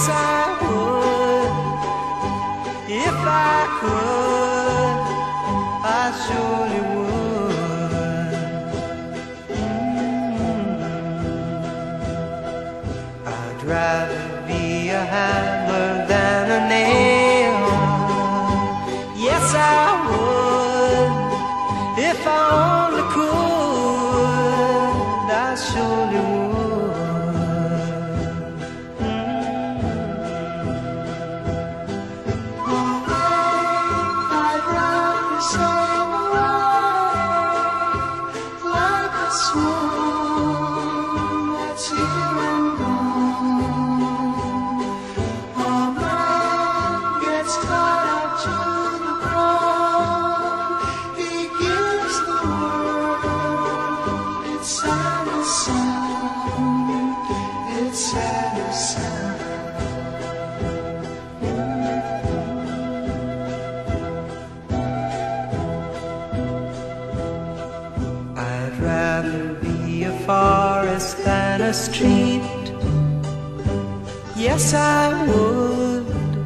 Yes, I would. If I could, I surely would. I'd rather be a hammer than a nail. Yes, I would. If I only could, I surely would. I'd rather sail away like a swan that's here and gone. A man gets tied up to the ground. He gives the world its saddest sound, its saddest sound. I'd rather be a forest than a street. Yes, I would.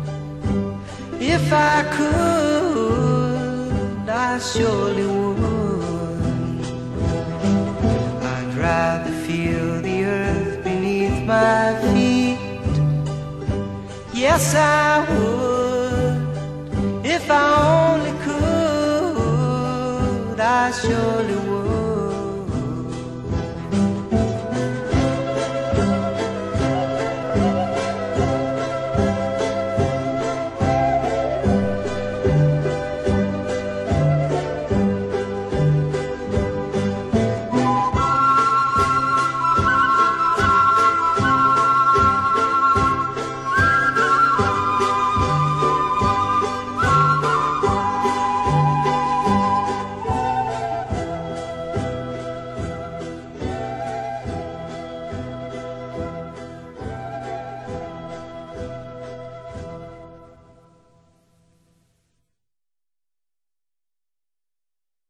If I could, I surely would. I'd rather feel the earth beneath my feet. Yes, I would. If I only could, I surely would.